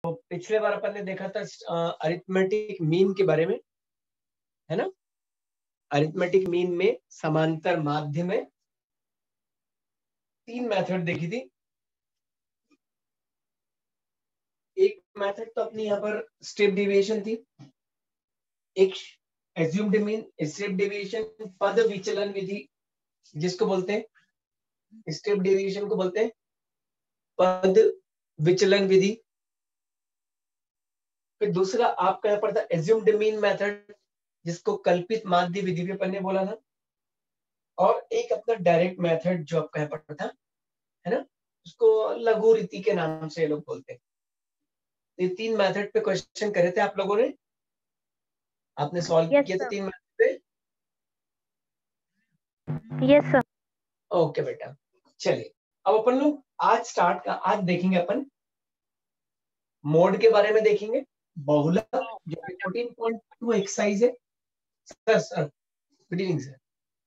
पिछले बार अपन ने देखा था अरिथमेटिक मीन के बारे में, है ना। अरिथमेटिक मीन में समांतर माध्य में 3 मेथड देखी थी। एक मेथड तो अपनी यहाँ पर स्टेप डेविएशन थी, एक एज्यूम्ड मीन, स्टेप डेविएशन, पद विचलन विधि जिसको बोलते हैं, स्टेप डेविएशन को बोलते हैं पद विचलन विधि। फिर दूसरा आपका यहाँ पर था एज्यूम्ड मीन मेथड जिसको कल्पित माध्य विधि भी अपन ने बोला था, और एक अपना डायरेक्ट मेथड जो आपका यहाँ पर था, है ना, उसको लघु रीति के नाम से ये लोग बोलते हैं। ये 3 मेथड पे क्वेश्चन करे थे आप लोगों ने, आपने सॉल्व किए थे 3 मेथड पे। Yes sir. ओके बेटा, चलिए अब अपन लोग आज देखेंगे अपन मोड के बारे में देखेंगे, बहुलक जो 14.2 एक्सरसाइज है। Sir good evening sir.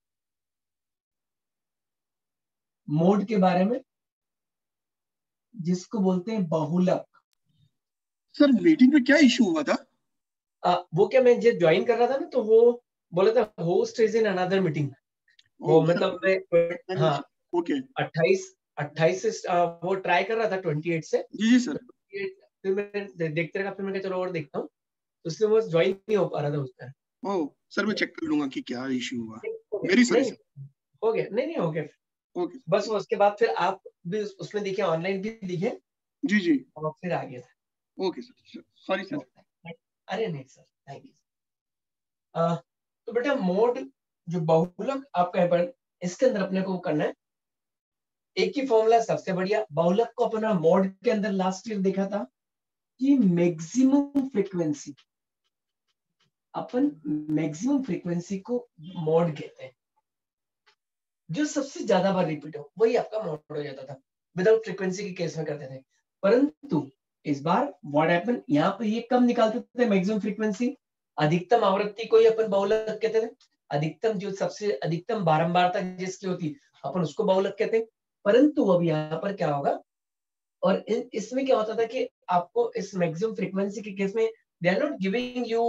Mode के बारे में जिसको बोलते हैं बहुलक। सर मीटिंग में क्या इशू हुआ था? वो क्या, मैं जब ज्वाइन कर रहा था ना तो वो बोला था host is in another meeting. वो मतलब मैं हाँ ओके 28 से वो ट्राई कर रहा था 28 से। जी सर। फिर मैं देखते रहा, फिर मैं चलो और देखता हूँ, तो इसलिए वो ज्वाइन नहीं हो पा रहा था उसका। ओह सर मैं चेक कर लूंगा कि क्या इशू हुआ। मेरी सॉरी हो गया, नहीं हो गया ओके बस। वो उसके बाद फिर आप भी उसमें दिखे, ऑनलाइन भी दिखे जी जी और फिर आ गया था। Okay sir sorry sir. अरे नहीं सर, थैंक यू। तो बेटा मोड जो बहुलक आपका यहाँ पर, इसके अंदर अपने को करना है एक ही फॉर्मूला सबसे बढ़िया। बहुलक को अपना मोड के अंदर लास्ट ईयर देखा था कि मैक्सिमम फ्रीक्वेंसी, अपन मैक्सिमम फ्रीक्वेंसी को मोड कहते हैं। जो सबसे ज्यादा बार रिपीट हो वही आपका मोड हो जाता था, विदाउट फ्रीक्वेंसी के केस में करते थे। परंतु इस बार व्हाट हैपन, यहाँ पे ये कम निकालते थे मैक्सिमम फ्रीक्वेंसी, अधिकतम आवृत्ति को ही अपन बहुलक कहते थे। अधिकतम जो सबसे अधिकतम बारंबारता जिसकी होती अपन उसको बहुलक कहते हैं। परंतु अब यहाँ पर क्या होगा, और इसमें क्या होता था कि आपको इस मैक्सिमम फ्रीक्वेंसी के केस में they are not giving you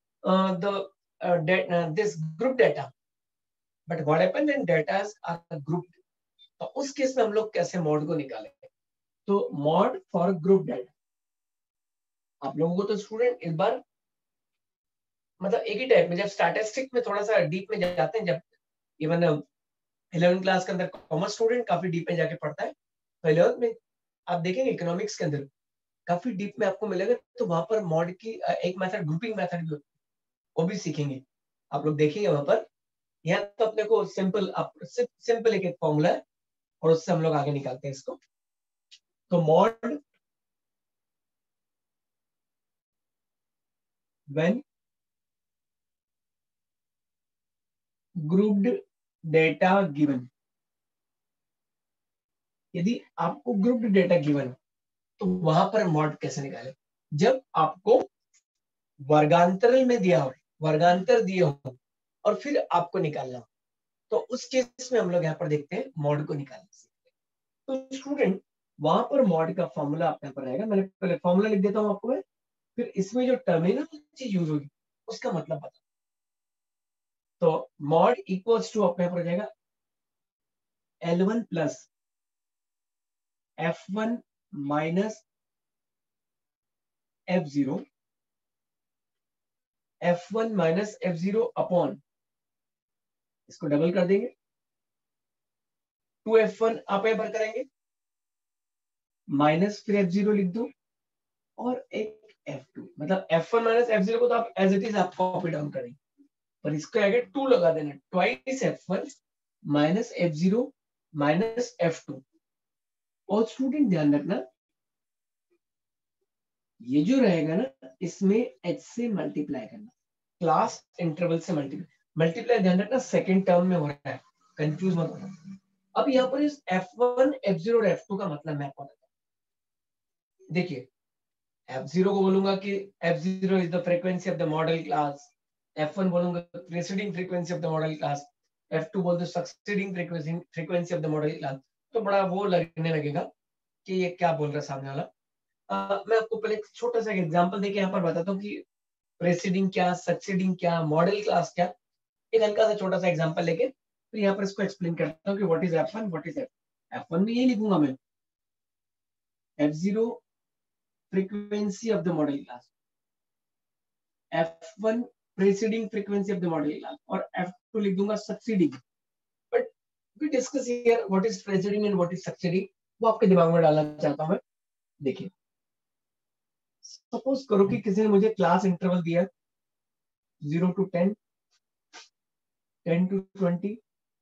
this group data, but what happen when datas are grouped, तो उस केस में हम लोग कैसे मॉड को निकालेंगे। तो मॉड फॉर ग्रुप डेटा, आप लोगों को तो स्टूडेंट इस बार मतलब एक ही टाइप में, जब स्टैटिस्टिक में थोड़ा सा डीप में जाते हैं, जब इवन 11th क्लास के अंदर कॉमर्स स्टूडेंट काफी डीप में जाके पढ़ता है, तो 11th में आप देखेंगे इकोनॉमिक्स के अंदर काफी डीप में आपको मिलेगा, तो वहां पर मॉड की एक मेथड ग्रुपिंग मेथड भी होती है, वो भी सीखेंगे आप लोग, देखेंगे वहां पर। यहाँ तो अपने को सिंपल एक फॉर्मूला है और उससे हम लोग आगे निकालते हैं इसको। तो mode when grouped data given, यदि आपको ग्रुप्ड डेटा गिवन तो वहां पर मॉड कैसे निकाले, जब आपको वर्गांतर में दिया हो, वर्गांतर दिए हो और फिर आपको निकालना हो, तो उस केस में हम लोग यहाँ पर देखते हैं मॉड को निकालना सीखते हैं। तो स्टूडेंट वहां पर मॉड का फॉर्मूला आप यहाँ पर रहेगा, मैंने पहले फॉर्मूला लिख देता हूँ आपको, फिर इसमें जो टर्मिनोलॉजी यूज होगी उसका मतलब बता। तो मॉड इक्वल्स टू अपने पर जाएगा L1 plus F1 minus F0, F1 minus F0 upon, इसको डबल कर देंगे 2F1 आप यहाँ पर करेंगे, माइनस फिर F0 लिख दो और एक F2, मतलब F1 माइनस F0 को तो आप एज इट इज आप कॉपी डाउन करेंगे, पर इसको आगे 2 लगा देना, twice F1 minus F0 minus F2। और स्टूडेंट ध्यान रखना ये जो रहेगा ना, इसमें H से मल्टीप्लाई करना, क्लास इंटरवल से मल्टीप्लाई ध्यान रखना सेकंड टर्म में हो रहा है, कंफ्यूज मत होना। अब यहाँ पर इस F1 F0 और F2 का मतलब मैं आपको बताता हूं। देखिए F0 को बोलूंगा कि F0 is the frequency of the modal class, F1 बोलूंगा preceding frequency of the modal class, F2 बोल दो succeeding frequency of the modal class. तो बड़ा वो लगने लगेगा कि ये क्या बोल रहा है सामने वाला। मैं आपको पहले एक छोटा सा एग्जांपल देके यहाँ पर बताता हूँ कि प्रेसिडिंग क्या, सक्सीडिंग क्या, मॉडल क्लास क्या। एक हल्का सा छोटा सा एग्जांपल लेके फिर यहाँ पर इसको एक्सप्लेन करता हूँ कि what is F1, what is F1 में यही लिखूंगा मैं, F0 frequency of the modal class, F1 preceding frequency of the modal class, और F2 लिख दूंगा succeeding. But we discuss here what is preceding and what is succeeding, वो आपके दिमाग में डालना चाहता हूँ मैं। देखिए, सपोज करो कि किसी ने मुझे क्लास इंटरवल दिया 0 to 10, 10 to 20,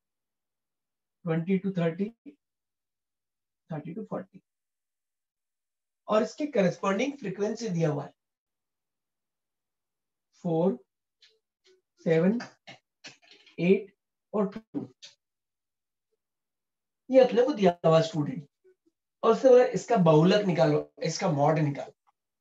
20 to 30, 30 to 40, और इसके करस्पॉन्डिंग फ्रीक्वेंसी दिया हुआ है 4, 7, 8 और 2। ये अपने को दिया हुआ स्टूडेंट, और उससे बोला इसका बहुलक निकालो, इसका मॉड निकालो।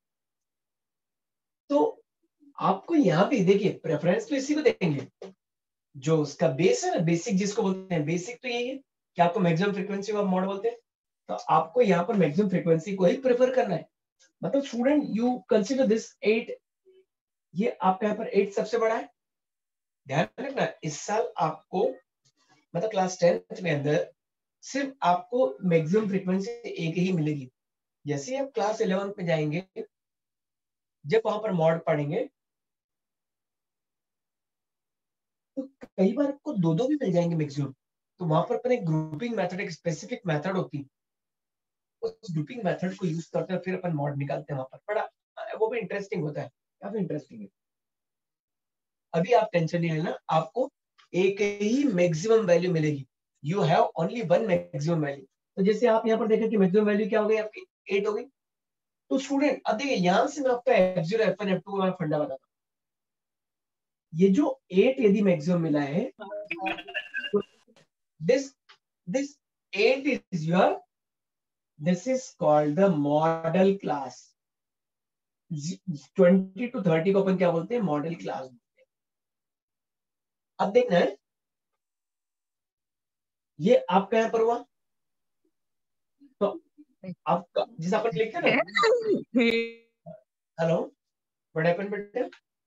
तो आपको यहाँ पे देखिए प्रेफरेंस तो इसी को देंगे, जो उसका बेस है ना, बेसिक जिसको बोलते हैं, बेसिक तो यही है कि आपको मैक्सिमम फ्रीक्वेंसी का मॉड बोलते हैं। तो आपको यहाँ पर मैक्सिमम फ्रीक्वेंसी को ही प्रेफर करना है। मतलब स्टूडेंट यू कंसीडर दिस 8, ये आपका यहाँ पर 8 सबसे बड़ा है। ध्यान रखना इस साल आपको, मतलब क्लास 10th में अंदर सिर्फ आपको मैक्सिमम फ्रीक्वेंसी एक ही मिलेगी। जैसे आप क्लास 11th में जाएंगे, जब वहां पर मॉड पढ़ेंगे तो कई बार आपको दो भी मिल जाएंगे मैक्सिमम। तो वहां पर अपन एक ग्रुपिंग मेथड, एक स्पेसिफिक मेथड होती है, उस ग्रुपिंग मेथड को यूज करते हैं, फिर अपन मॉड निकालते हैं वहां पर। बड़ा वो भी इंटरेस्टिंग होता है, काफी इंटरेस्टिंग है। अभी आप टेंशन नहीं लेना, आपको एक ही मैक्सिमम वैल्यू मिलेगी। You have only one maximum value. तो जैसे आप यहाँ पर देखें कि मैक्सिमम वैल्यू क्या हो गई आपकी, 8 हो गई। तो स्टूडेंट अब देखिए, यहां से मैं आपका F0, F1, F2 का फंडा बताता हूँ। ये जो 8 यदि मैक्सिमम मिला है, तो this this 8 is your, this is called the model class। 20 to 30 को अपन क्या बोलते हैं, मॉडल क्लास बोलते हैं। अब देखना है, ये आपका यहाँ पर हुआ, तो आपका जिस अपन लिखते हैं ना, हेलो व्हाट हैपेंड बेटा,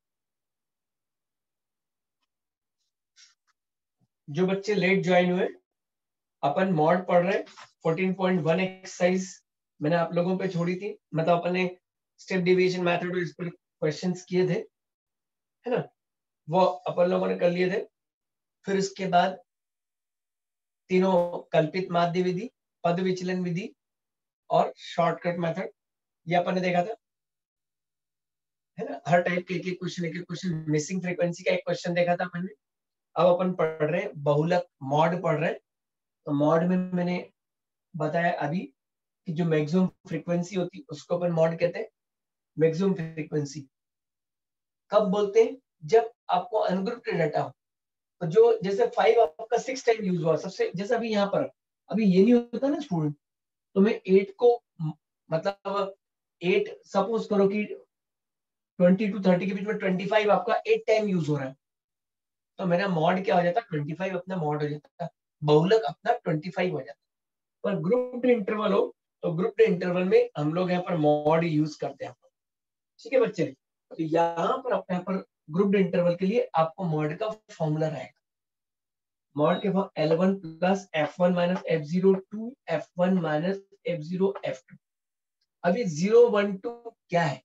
जो बच्चे लेट ज्वाइन हुए, अपन मॉड पढ़ रहे हैं। 14.1 एक्सरसाइज मैंने आप लोगों पे छोड़ी थी, मतलब अपन ने स्टेप डिवीजन मेथड इस पर क्वेश्चंस किए थे, है ना, वो अपन लोगों ने कर लिए थे। फिर उसके बाद तीनों कल्पित माध्य विधि, पद विचलन विधि और शॉर्टकट मेथड, ये अपन ने देखा था, है ना। हर टाइप के एक क्वेश्चन, मिसिंग फ्रीक्वेंसी का एक क्वेश्चन देखा था अपन ने। अब अपन पढ़ रहे हैं बहुलक, मॉड पढ़ रहे हैं। तो मॉड में मैंने बताया अभी कि जो मैक्सिमम फ्रीक्वेंसी होती है उसको अपन मॉड कहते हैं। मैक्सिमम फ्रीक्वेंसी कब बोलते हैं, जब आपको अनग्रुप्ड डाटा हो। तो जो जैसे 5 आपका 6 टाइम यूज हुआ सबसे, जैसे अभी यहाँ पर अभी ये नहीं होता ना स्टूडेंट, तो मैं 8 को, मतलब 8 सपोज करो कि 20 to 30 के बीच में 25 आपका 8 टाइम यूज हो रहा है, तो मेरा मॉड क्या हो जाता है, 25 अपना मॉड हो जाता है, बहुलक अपना 25 हो जाता है। पर ग्रुप्ड इंटरवल हो तो ग्रुप्ड इंटरवल में हम लोग यहाँ पर मॉड यूज करते हैं। ठीक है बच्चे, तो यहाँ पर अपने यहाँ पर ग्रुप्ड इंटरवल के लिए आपको मॉड का फॉर्मूला रहेगा। मॉड के form L1 plus F1 minus F0 two F1 minus F0 F2। अभी 0, 1, 2 क्या है,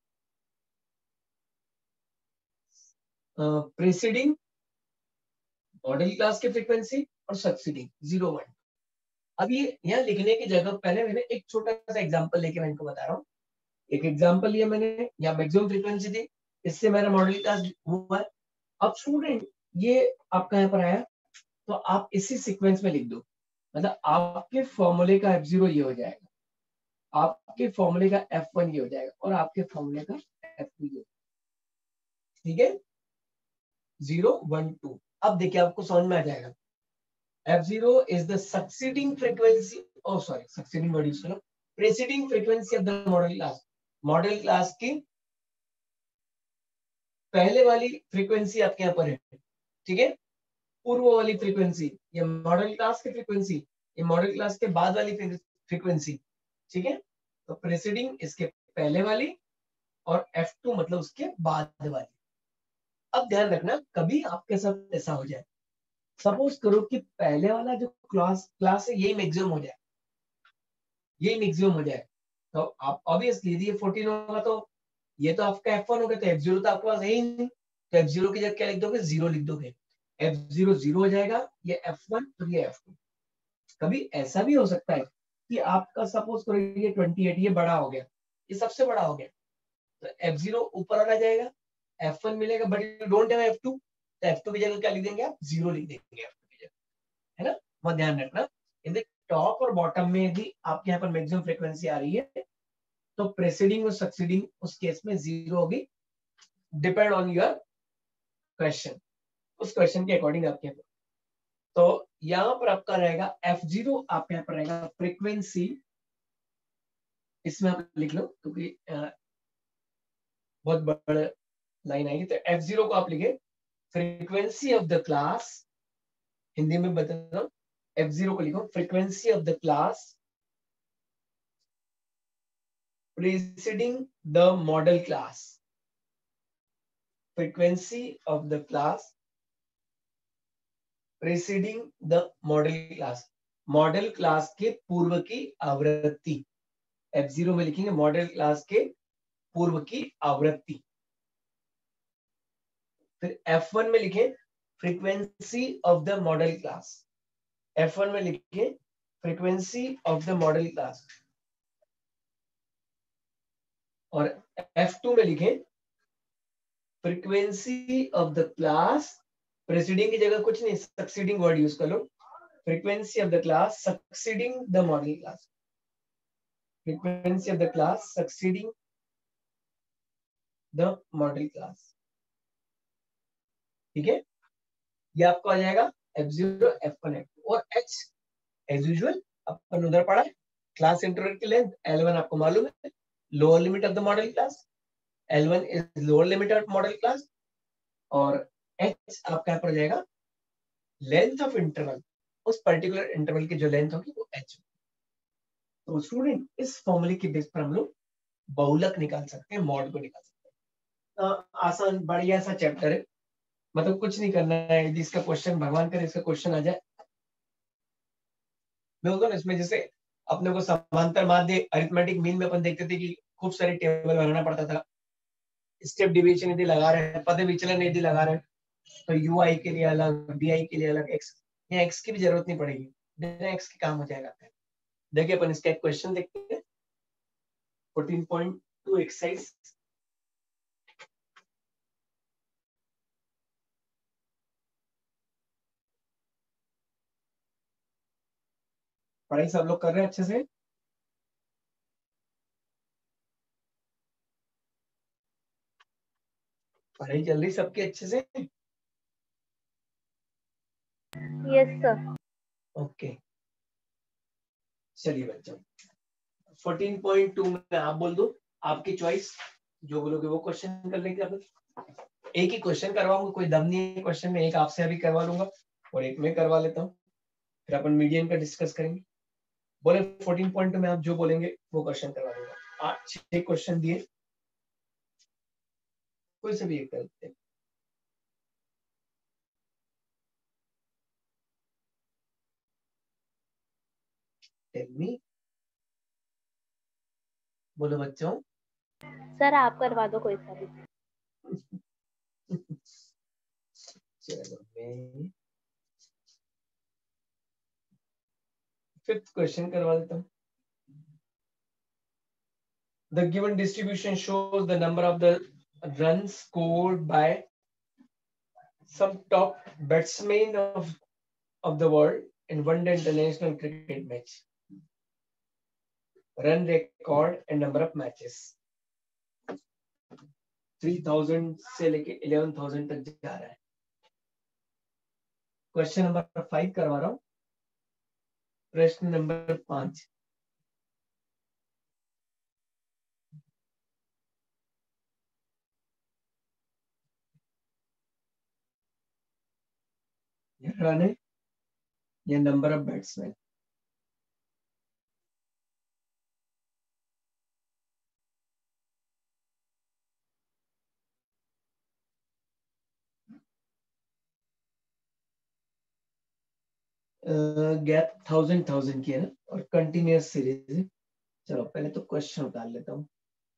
प्रीसीडिंग मॉडल क्लास की फ्रीक्वेंसी और सक्सीडिंग 0, 1। अब ये यहाँ लिखने की जगह पहले मैंने एक छोटा सा एग्जांपल लेके मैं इनको बता रहा हूँ। एक एग्जांपल लिया मैंने, यहाँ मैक्सिमम फ्रीक्वेंसी थी, इससे मेरा मॉडल क्लास हुआ है। अब स्टूडेंट ये आपका यहाँ पर आया, तो आप इसी सीक्वेंस में लिख दो, मतलब आपके फॉर्मूले का F0 ये हो जाएगा, आपके फॉर्मूले का F1 ये हो जाएगा, और आपके फॉर्मूले का F2 ये। ठीक है, 0, 1, 2। अब देखिए आपको समझ में आ जाएगा। F0 is the succeeding frequency, oh sorry, succeeding word use करो, preceding frequency of the model class। Modal class की पहले वाली फ्रीक्वेंसी आपके यहाँ पर है, ठीक है। पूर्व वाली फ्रीक्वेंसी ये मॉडल क्लास की फ्रीक्वेंसी, ये मॉडल क्लास के बाद वाली फ्रीक्वेंसी, ठीक है। तो प्रेसिडिंग इसके पहले वाली और F2 मतलब उसके बाद वाली। अब ध्यान रखना कभी आपके साथ ऐसा हो जाए, सपोज करो कि पहले वाला जो क्लास है यही मैक्सिमम हो जाए, यही मैक्सिमम हो जाए, तो आप ऑब्वियसली यदि ये 14 होगा तो ये तो आपका F1 हो गया, तो F0 तो आपके पास है ही नहीं, तो F0 की जगह क्या लिख दोगे, 0 लिख दोगे। F0 0 हो जाएगा, ये F1 और ये F2। कभी ऐसा भी हो सकता है कि आपका सपोज करो ये 28 ये बड़ा हो गया, ये सबसे बड़ा हो गया, तो F0 ऊपर आ जाएगा, F1 मिलेगा, but you don't have F2, तो F2 की जगह क्या लिख देंगे आप, 0 लिख देंगे F2 की जगह, है ना। बहुत ध्यान रखना, यदि टॉप और बॉटम में यदि आपके यहाँ पर मैक्सिमम फ्रीक्वेंसी आ रही है तो प्रेसीडिंग और सक्सीडिंग उस केस में 0 होगी, डिपेंड ऑन योर क्वेश्चन, उस क्वेश्चन के अकॉर्डिंग आपके यहाँ। तो यहाँ पर आपका रहेगा F0, आप यहाँ पर रहेगा फ्रीक्वेंसी, इसमें आप लिख लो क्योंकि बहुत बड़ा लाइन आएगी, तो F0 को आप लिखे frequency of the class, Hindi में बता रहा हूं, F0 को लिखो frequency of the class preceding the model class, frequency of the class preceding the model class, modal class के पूर्व की आवृत्ति, F0 में लिखेंगे मॉडल क्लास के पूर्व की आवृत्ति। फिर F1 में लिखें frequency of the modal class, F1 में लिखें frequency of the modal class, और F2 में लिखें frequency of the class, preceding की जगह कुछ नहीं, सक्सीडिंग वर्ड यूज कर लो, frequency of the class succeeding the modal class, frequency of the class succeeding the modal class. ठीक है, ये आपको आ जाएगा F0, F1, F2 और H एज यूजुअल अपन उधर पढ़ा है, क्लास इंटरवल की लेंथ L1 आपको मालूम है, lower limit of the modal class, L1 is lower limit of modal class, और H आपका यहाँ पर जाएगा लेंथ ऑफ इंटरवल, उस पर्टिकुलर इंटरवल की जो लेंथ होगी वो H। तो स्टूडेंट इस फॉर्मूले की बेस पर हम लोग बहुलक निकाल सकते हैं, मॉड को निकाल सकते हैं। आसान बढ़िया सा चैप्टर है, मतलब कुछ नहीं करना है, यदि इसका क्वेश्चन भगवान करे इसका क्वेश्चन आ जाए, बिल्कुल इसमें जैसे अपने को समांतर माध्य अरिथमेटिक मीन में अपन देखते थे कि खूब सारी टेबल बनाना पड़ता था, स्टेप डिवीजन यदि लगा रहे हैं, पद विचलन यदि लगा रहे हैं, तो यू आई के लिए अलग, डी आई के लिए अलग, एक्स, यहाँ एक्स की भी जरूरत नहीं पड़ेगी, बिना एक्स के काम हो जाएगा। देखिए अपन इसका एक क्वेश्चन देखते हैं, 14.2 एक्सरसाइज। पढ़ाई सब लोग कर रहे हैं अच्छे से? पढ़ाई चल रही सबके अच्छे से? Yes sir. ओके, चलिए बच्चों 14.2 में आप बोल दो, आपकी चॉइस, जो बोलोगे वो क्वेश्चन कर लेंगे अपन। एक ही क्वेश्चन करवाऊंगा, कोई दम नहीं है क्वेश्चन में, एक आपसे अभी करवा लूंगा और एक मैं करवा लेता हूँ, फिर अपन मीडियन का डिस्कस करेंगे। बोले 14.2 में आप जो बोलेंगे वो क्वेश्चन करवा दूंगा। 6 क्वेश्चन दिए, कोई से भी एक करते हैं। टेल मी, बोलो बच्चों। सर आप करवा दो कोई सा भी। चलो मैं 5th क्वेश्चन करवा देता हूँ। The given distribution shows the number of the runs scored by some top batsmen of the world in one-day international cricket match. Run record and number of matches. 3000 से लेके 11000 तक जा रहा है। क्वेश्चन नंबर 5 करवा रहा हूँ, प्रश्न नंबर 5। रन है या नंबर ऑफ बैट्समैन। गैप 1000 की है ना, और कंटिन्यूअस सीरीज है। चलो पहले तो क्वेश्चन उतार लेता हूँ।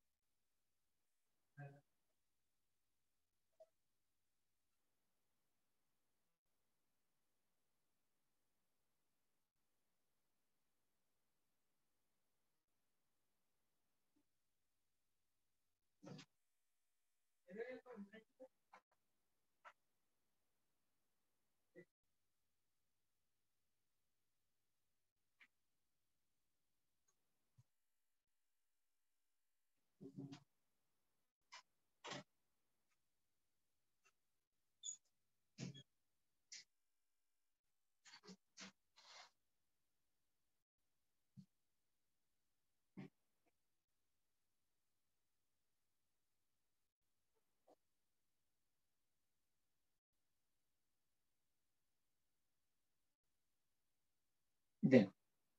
देखो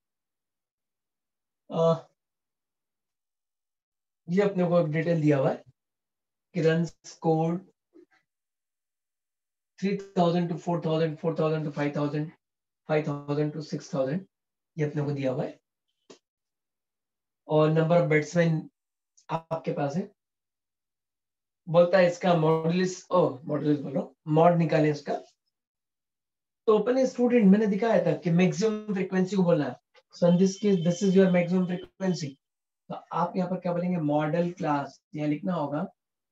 ये अपने को एक डिटेल दिया हुआ है कि run score 3000 to 4000, 4000 to 5000, 5000 to 6000, ये अपने को दिया हुआ है। और नंबर ऑफ बैट्समैन आपके पास है। बोलता है इसका मॉडुलस बोलो मॉड निकाले इसका। तो अपने स्टूडेंट मैंने दिखाया था कि मैक्सिमम फ्रीक्वेंसी को बोलना है। So this is your maximum frequency. तो आप यहाँ पर क्या बोलेंगे, मॉडल क्लास, यहाँ लिखना होगा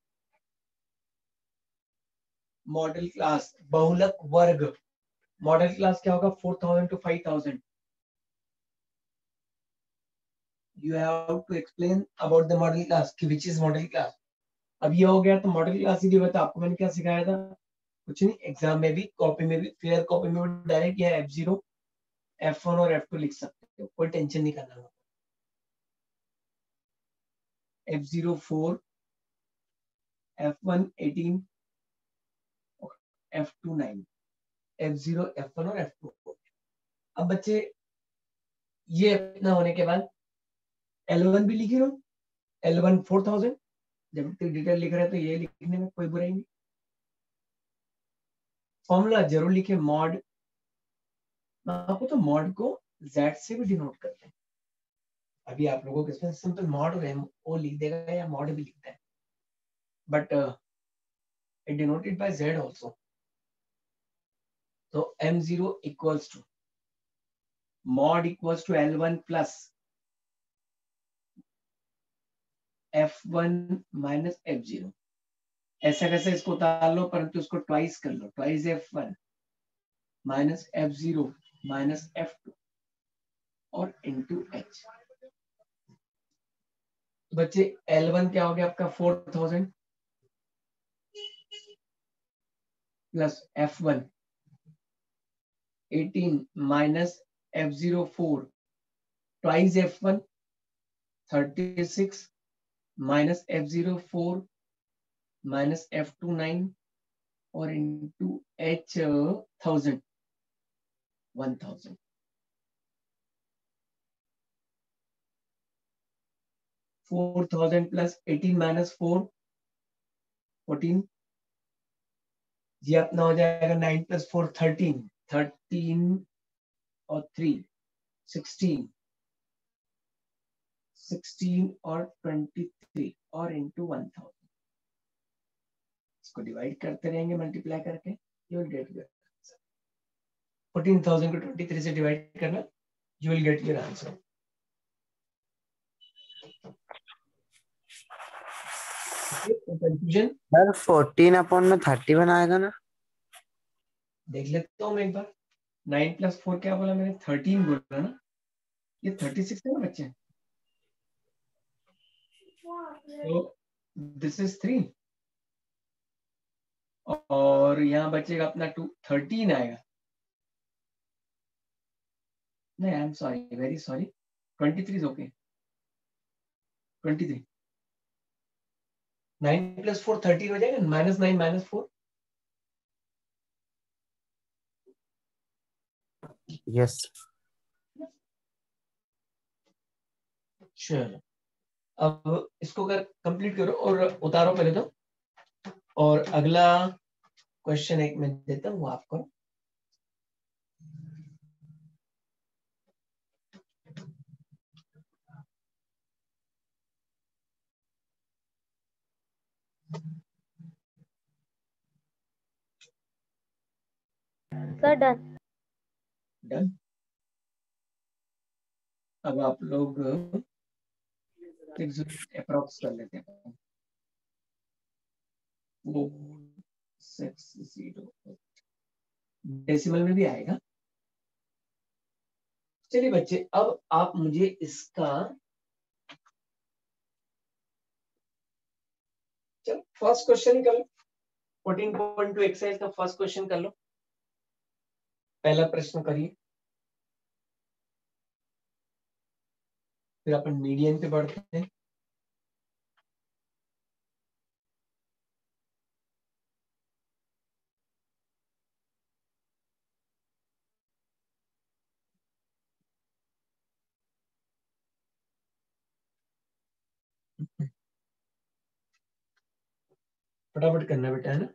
मॉडल क्लास बहुलक वर्ग। मॉडल क्लास क्या होगा, 4000 to 5000। You have to explain about the model class कि which is model class। अब ये हो गया तो मॉडल क्लास ही बता। आपको मैंने क्या सिखाया था, कुछ नहीं, एग्जाम में भी कॉपी में भी फेयर कॉपी में भी डायरेक्ट यह F0 F1 और F2 लिख सकते हो, कोई टेंशन नहीं करना। F0 4, F1 18, F2 9, F0 F1 और F2। अब बच्चे ये इतना होने के बाद L1 भी लिखे लो, L1 4000। जब तक डिटेल लिख रहे हैं तो ये लिखने में कोई बुराई नहीं। फॉर्मूला जरूर लिखे मॉड। आपको तो मॉड को Z से भी डिनोट करते हैं। अभी आप लोगों के इसमें सिंपल मॉड और MO लिख देगा या मॉड भी लिखता है, but it denoted by Z also। So M0 equals to mod equals to L1 plus F1 minus F0। ऐसा कैसे इसको उतार लो, परंतु इसको ट्वाइस कर लो, twice F1 minus F0 minus F2 और इनटू H। बच्चे L1 क्या हो गया आपका 4000 plus F1 18 minus F0 4 twice F1 36 minus F0 4 minus F2 9 और into H 1000 1000। Four thousand plus 18 minus 4 14। ये अपना हो जाएगा 9 प्लस 4 13, 13 और 3 16, 16 और 23 और इनटू 1000। इसको डिवाइड करते रहेंगे मल्टीप्लाई करके, यू विल गेट योर 14,000 को 23 से डिवाइड करना, you will get your answer. Confusion sir 14/30 बनाएगा ना? देख लेता हूँ मैं एक बार। 9 प्लस 4 क्या बोला मैंने, 13 बोला ना, ये 36 है ना बच्चे। तो दिस इज 3 और यहाँ बचेगा अपना 2, 13 आएगा। नहीं I am sorry, very sorry, 23 is okay. 23 9 plus 4 13 हो जाएगा, माइनस 9 माइनस 4। यस। चलो अब इसको कर कंप्लीट करो और उतारो पहले तो, और अगला क्वेश्चन एक मैं देता हूँ आपको। Sir done. डन। अब आप लोग अप्रोक्स कर लेते हैं। 460 डेसिमल में भी आएगा। चलिए बच्चे, अब आप मुझे इसका चलो फर्स्ट क्वेश्चन कर लो। 14.2 एक्सरसाइज का फर्स्ट क्वेश्चन कर लो। पहला प्रश्न करिए, फिर अपन मीडियन पे बढ़ते हैं। फटाफट करना बेटा, है ना।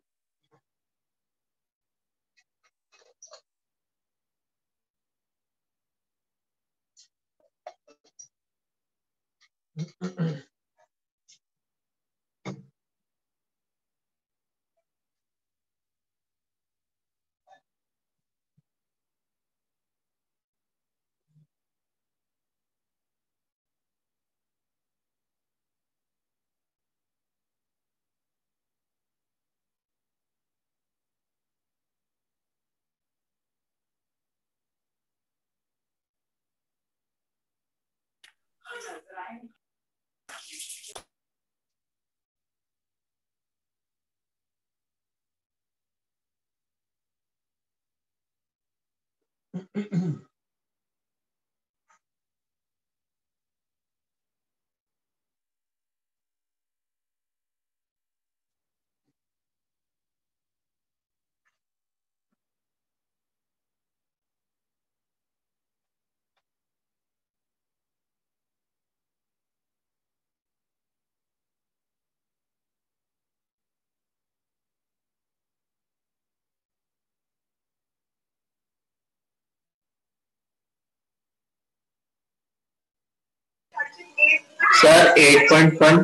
सर 8.1।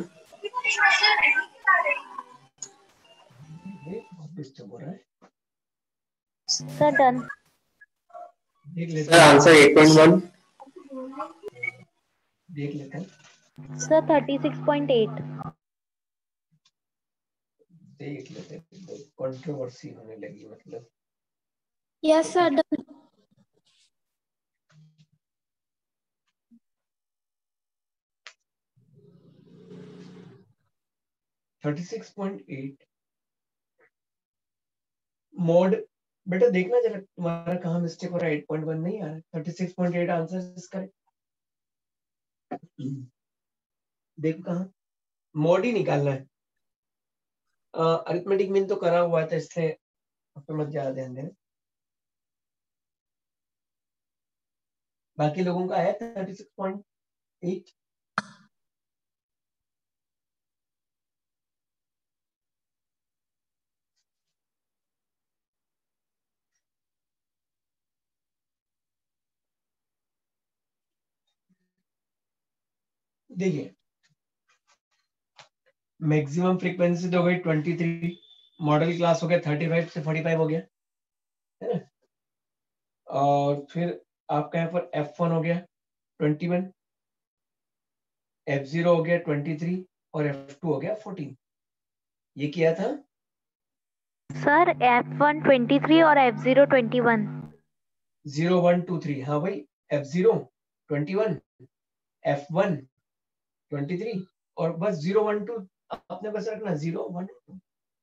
डिस्टर्ब हो रहा है। Sir done. देख लेते सर हैं, आंसर 8.1। देख लेते हैं, सर 36.8। देख लेते हैं। कंट्रोवर्सी होने लगी मतलब। Yes sir done. 36.8 मोड। बेटा देखना जरा तुम्हारा कहाँ मिस्टेक हो रहा है। 8.1 नहीं आ रहा है, 36.8 आंसर इसका है। देखो कहाँ मोड ही निकालना है। अरिथमेटिक मीन तो करा हुआ था, इसलिए उसमें मत ज्यादा ध्यान देना। बाकी लोगों का है 36.8। देखिए मैक्सिमम फ्रीक्वेंसी तो हो गई 23, मॉडल क्लास हो गया 35 से 45 हो गया, है ना। और फिर आपका यहाँ पर F1 हो गया 21, F0 हो गया 23 और F2 हो गया 14। ये किया था सर F1 23 और F0 21। 0 1 2 3। हाँ भाई, F0 21, F1 23 और बस 0 1 2 आपने बस रखना 0 1 2।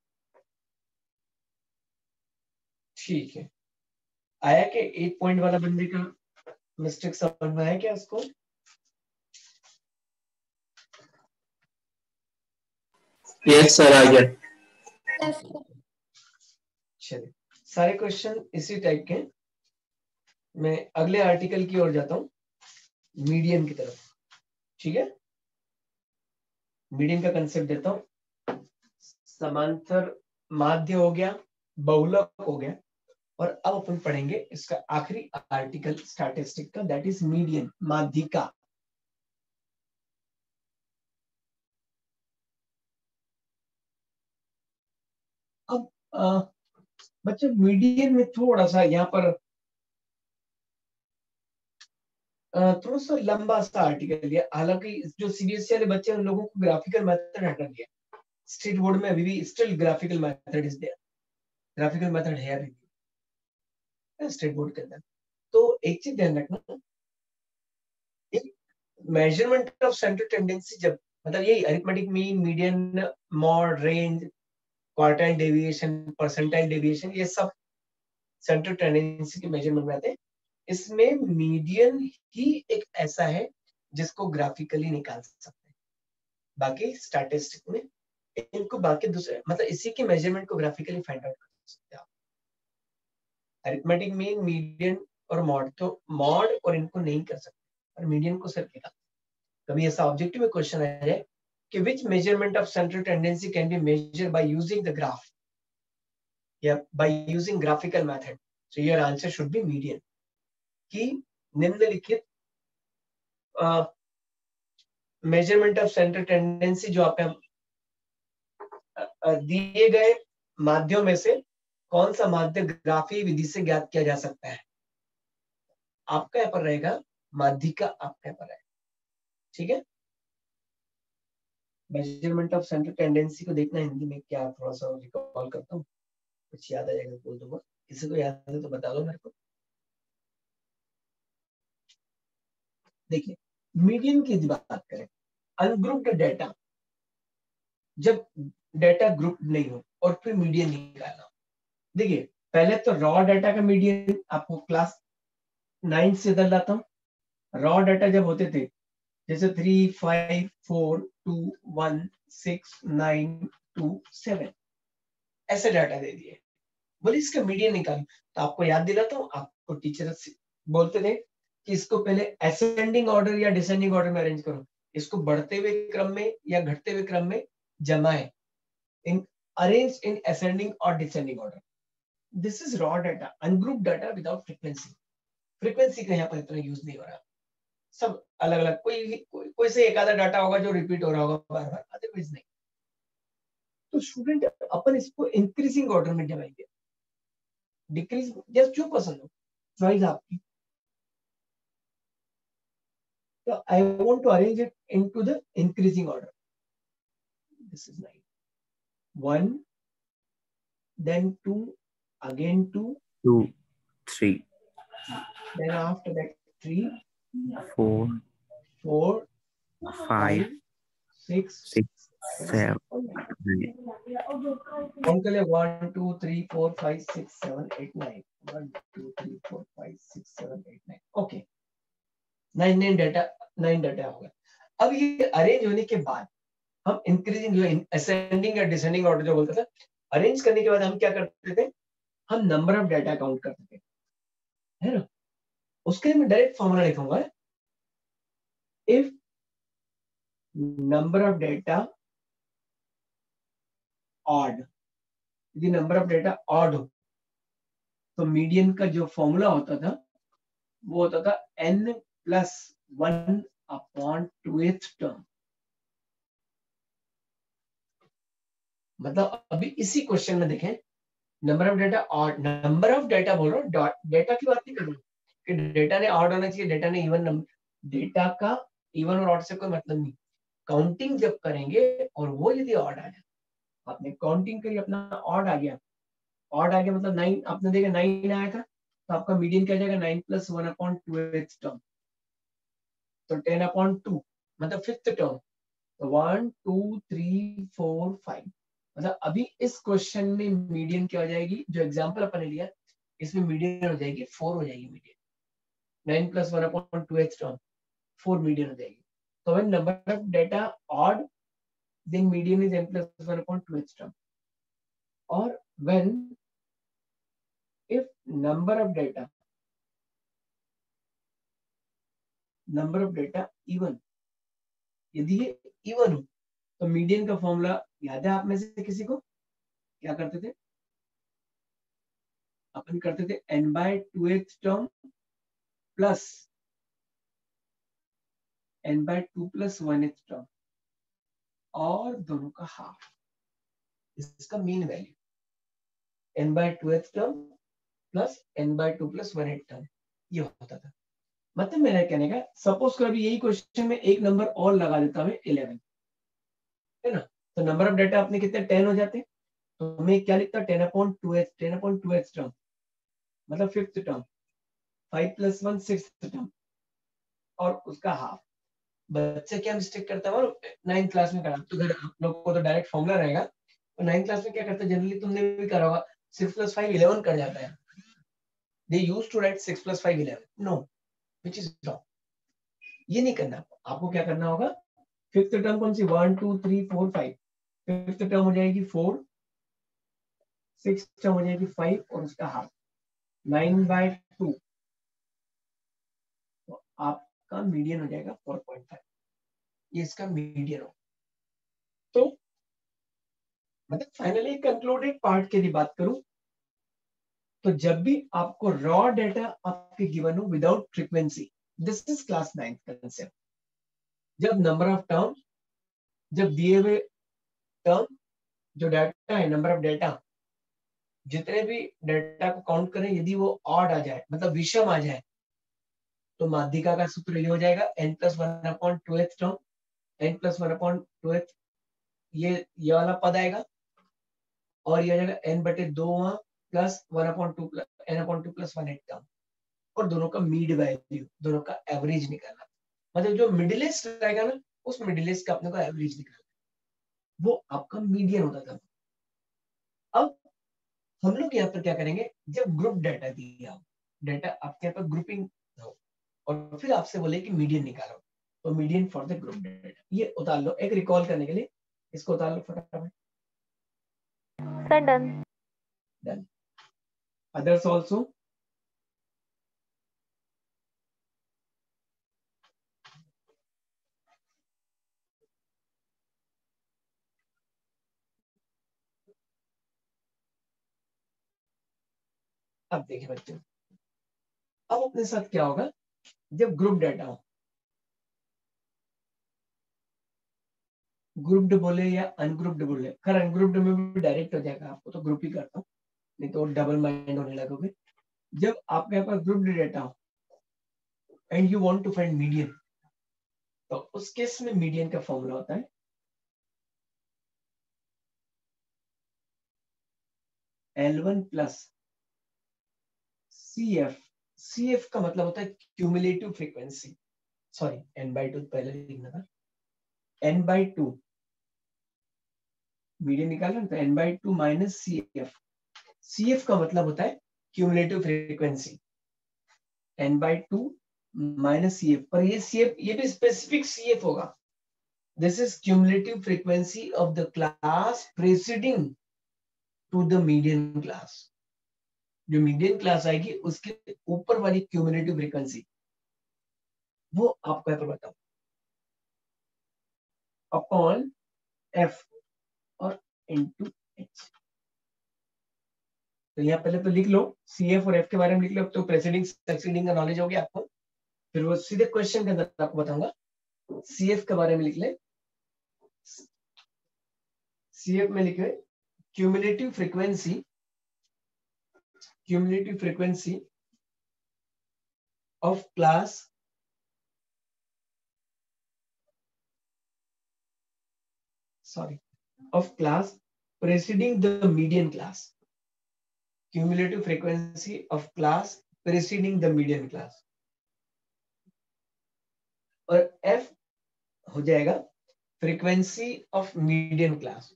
ठीक है, आया कि 8 पॉइंट वाला बंदे का मिस्टेक समझ में आया क्या उसको? यस सर आ गया। Yes sir. चलिए सारे क्वेश्चन इसी टाइप के हैं। मैं अगले आर्टिकल की ओर जाता हूँ, मीडियन की तरफ। ठीक है, मीडियन का कंसेप्ट देता हूँ। समांतर माध्य हो गया, बहुलक हो गया, और अब अपन पढ़ेंगे इसका आखिरी आर्टिकल स्टैटिस्टिक का, दैट इज मीडियन, माध्यिका। बच्चों मीडियन में थोड़ा सा यहाँ पर थोड़ा सा लंबा सा आर्टिकल है, हालांकि जो सीबीएसई वाले बच्चे हैं उन लोगों को ग्राफिकल मेथड हटा दिया। स्टेट बोर्ड में अभी भी still graphical method is there, graphical method है अभी भी स्टेट बोर्ड के अंदर। तो एक चीज ध्यान रखना, एक मेजरमेंट ऑफ सेंट्रल टेंडेंसी, जब मतलब यही arithmetic mean, median, mode, range, quartile deviation, percentile deviation, ये सब सेंट्रल टेंडेंसी के मेजरमेंट में आते हैं। इसमें मीडियन ही एक ऐसा है जिसको ग्राफिकली निकाल सकते हैं, बाकी स्टैटिस्टिक में इनको बाकी दूसरे मतलब इसी के मेजरमेंट को ग्राफिकली फाइंड आउट कर सकते हैं आप। अरिथमेटिक मीन, मीडियन और मॉड, तो मॉड और इनको नहीं कर सकते और मीडियन को सिर्फ निकाल। कभी ऐसा ऑब्जेक्टिव में क्वेश्चन आ जाए कि which measurement of central tendency can be measured by using the graph या by using graphical method, so your answer should be median. कि निम्नलिखित मेजरमेंट ऑफ सेंट्रल टेंडेंसी जो आप दिए गए माध्यम में से कौन सा माध्य ग्राफी विधि से ज्ञात किया जा सकता है। आपका यहाँ पर रहेगा माध्यिका, आपका यहाँ पर रहेगा, ठीक है। मेजरमेंट ऑफ सेंट्रल टेंडेंसी को देखना हिंदी में क्या, थोड़ा सा रिकॉल करता हूँ, कुछ याद आ जाएगा बोल दूंगा, किसी को याद है तो बता दो मेरे को। देखिए मीडियन की बात करें, अनग्रुप्ड डेटा, जब डेटा ग्रुप नहीं हो और फिर मीडियन निकालना। देखिए पहले तो रॉ डेटा का मीडियन आपको क्लास 9 से दिलाता हूँ। रॉ डेटा जब होते थे जैसे 3, 5, 4, 2, 1, 6, 9, 2, 7 ऐसे डाटा दे दिए, बोले इसका मीडियन निकालो। तो आपको याद दिलाता हूँ, आपको टीचर बोलते थे कि इसको पहले असेंडिंग ऑर्डर या डिसेंडिंग ऑर्डर में अरेंज करो, इसको बढ़ते हुए क्रम में या घटते हुए क्रम में जमाए, इन अरेंज इन असेंडिंग और descending order. This is raw data, ungrouped data without frequency. Frequency का यहाँ पर इतना यूज नहीं हो रहा, सब अलग अलग, कोई से एक आधा डाटा होगा जो रिपीट हो रहा होगा बार बार, अदरवाइज नहीं। तो स्टूडेंट अपन इसको इंक्रीजिंग ऑर्डर में जमाएंगे, डिक्रीज जस्ट जो पसंद हो, चॉइस आपकी। तो I want to arrange it into the increasing order. This is 9, 1, then 2, again 2, 2, 3, then after that 3, 4, 4, 5, 5, 6, 6, 7, 9. Count कर ले, 1, 2, 3, 4, 5, 6, 7, 8, 9, 1, 2, 3, 4, 5, 6, 7, 8, 9, ओके। 9 डाटा हो गया। अब ये अरेंज होने के बाद हम इंक्रीजिंग जो असेंडिंग या डिसेंडिंग ऑर्डर जो बोलते थे, अरेंज करने के बाद हम क्या करते थे, हम नंबर ऑफ डाटा काउंट करते थे, है ना। उसके लिए मैं डायरेक्ट फॉर्मूला लिखूंगा, if number of data odd, यदि नंबर ऑफ डेटा ऑड हो तो मीडियन का जो फॉर्मूला होता था वो होता था n+1 अपॉन 2th टर्म। मतलब अभी इसी क्वेश्चन में देखें, number of data odd, number of data बोल रहा हूँ, डेटा की बात नहीं कर रहा हूँ कि डेटा ने ऑड होना चाहिए, डेटा ने इवन, नंबर डेटा का इवन और ऑड से कोई मतलब नहीं। काउंटिंग जब करेंगे और वो यदि ऑड आ जाए, आपने काउंटिंग करी, अपना ऑड आ गया, ऑड आ गया मतलब 9, आपने देखा 9 आया था, तो आपका मीडियन क्या जाएगा, 9+1 अपॉन 2th टर्म, तो 10 अपॉन 2 मतलब 5th टर्म, तो 1, 2, 3, 4, 5। मतलब अभी इस क्वेश्चन में मीडियन क्या हो जाएगी, जो एग्जांपल अपन ने लिया इसमें मीडियन हो जाएगी 4 हो जाएगी median, 9+1 upon 2th term 4 median हो जाएगी। तो when number of data odd then median is n+1 upon 2th term, or when if number of data even, यदि ये इवन हो तो मीडियन का फॉर्मूला याद है आप में से किसी को, क्या करते थे, अपन करते थे n/2th term plus n/2 + 1th term और दोनों का हाफ, इसका mean value. n by 2th term plus n by 2 plus 1/8 term, ये होता था। मतलब मेरा कहने का, सपोज कर अभी यही क्वेश्चन में एक नंबर और लगा देता हूँ 11, है ना, तो नंबर ऑफ डेटा अपने कितने 10 हो जाते हैं, तो मैं क्या लिखता 10/2h, 10/2h टर्म मतलब 5th टर्म, 5 + 1 6th टर्म और उसका हाफ। बच्चे क्या मिस्टेक करता है, 9th क्लास में करा, तो घर आप लोग को तो डायरेक्ट फॉर्मूला रहेगा, तो 9th क्लास में क्या करते हैं, जनरली तुमने भी करा होगा, 6 + 5 11 कर जाता है। They used to write 6 + 5 11, no, which is wrong। ये नहीं करना, आपको क्या करना होगा, 5th टर्म कौन सी, 1 2 3 4 5, 5th टर्म हो जाएगी 4, 6th टर्म हो जाएगी 5 और उसका हाफ 9/2, तो आपका मीडियन हो जाएगा 4.5, ये इसका मीडियन हो। तो मतलब फाइनली कंक्लूडेड पार्ट की बात करूं तो जब भी आपको रॉ डेटा आपके गिवन हो without frequency, this is class 9 concept, जब नंबर ऑफ टर्म, जब दिए हुए टर्म जो डाटा है, नंबर ऑफ डेटा, जितने भी डेटा को काउंट करें, यदि वो ऑड आ जाए मतलब विषम आ जाए, तो माध्यिका का सूत्र ये हो जाएगा n + 1/2th term, n + 1/2th, ये वाला पद आएगा और ये हो जाएगा n/2 plus 1/2 plus n/2 + 1/8 term, और दोनों का मीड वैल्यू, दोनों का एवरेज निकालना, मतलब जो मिडिलेस्ट रहेगा ना, उस मिडिलेस्ट का अपने को एवरेज निकालना, वो आपका मीडियन होता था। अब हम लोग यहाँ पर क्या करेंगे, जब ग्रुप डाटा दिया हो, डाटा आपके यहाँ पर ग्रुपिंग हो और फिर आपसे बोले कि मीडियन निकालो, तो median for the group data ये उतार लो, एक रिकॉल करने के लिए इसको उतार लो फटाफट। Sir done. Done. Others also, अब देखिए बच्चों, अब अपने साथ क्या होगा, जब ग्रुप डाटा हो, ग्रुप्ड बोले या अनग्रुप्ड बोले, खैर अनग्रुप्ड में भी डायरेक्ट हो जाएगा, आपको तो ग्रुप ही करता हूँ, नहीं तो डबल माइंड होने लगोगे। जब आपके यहाँ पर ग्रुप्ड डाटा हो and you want to find median, तो उस केस में मीडियन का फॉर्मूला होता है L1 + CF। CF का मतलब होता है क्यूमुलेटिव फ्रीक्वेंसी, सॉरी n/2 पहले लिखना था, n/2 मीडियन निकालना, तो n/2 - CF। CF का मतलब होता है क्यूमुलेटिव फ्रीक्वेंसी, n/2 - CF, पर ये CF ये भी स्पेसिफिक CF होगा, this is cumulative frequency of the class preceding to the median class. जो मीडियन क्लास आएगी उसके ऊपर वाली क्यूमुलेटिव फ्रीक्वेंसी, वो आपको यहाँ पर बताओ, अपॉन F और इंटू H। तो यहाँ पहले तो लिख लो, CF और F के बारे में लिख लो, अब तो प्रेसिडिंग सक्सीडिंग का नॉलेज हो गया आपको, फिर वो सीधे क्वेश्चन के अंदर आपको बताऊंगा। CF के बारे में लिख ले, CF में लिखे cumulative frequency of class preceding the median class, cumulative frequency of class preceding the median class, और F हो जाएगा frequency of median class,